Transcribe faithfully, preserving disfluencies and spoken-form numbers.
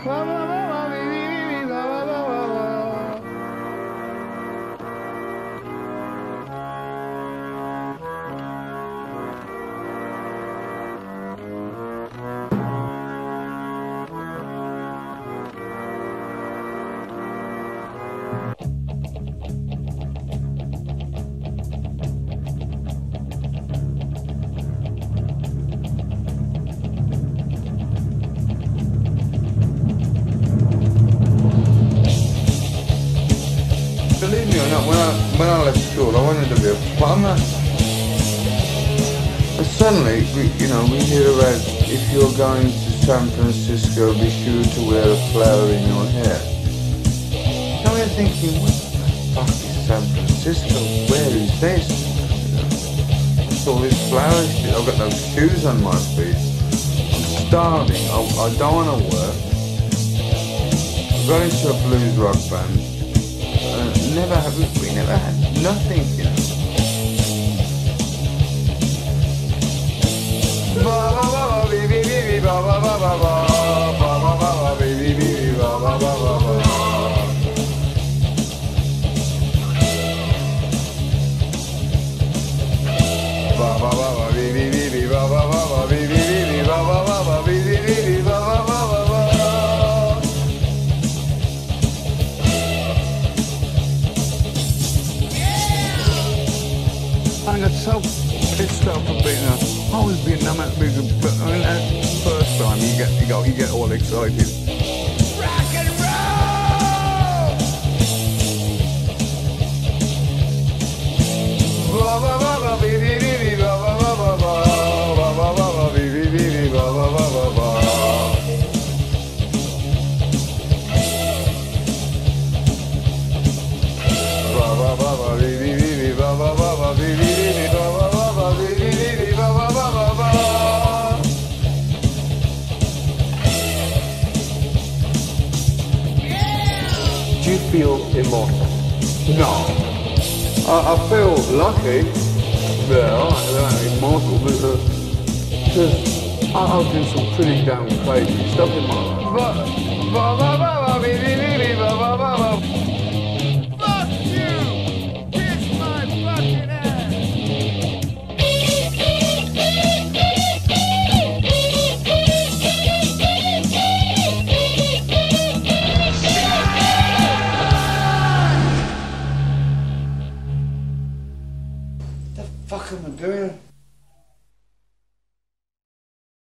Believe me or not, when I, when I left school, I wanted to be a plumber. But suddenly, we, you know, we hear about if you're going to San Francisco, be sure to wear a flower in your hair. So we're thinking, what the fuck is San Francisco? Where is this? What's all this flower shit? I've got no shoes on my feet. I'm starving. I, I don't want to work. I got into a blues rock band. Uh, never have we, we never had nothing, you know. I got so pissed off for being a, I was Vietnam at big, but I mean, that first time you get you go you get all excited. Rock and roll! Ba ba ba ba bee bee bee ba ba ba ba ba ba ba ba bee bee bee ba ba ba ba ba. Ba ba ba ba bee bee bee ba ba ba ba bee bee. Do you feel immortal? No. I, I feel lucky. Yeah, I'm immortal because I've done some pretty damn crazy stuff in my life. Fuck you! Kiss my fucking ass! What the fuck am I doing?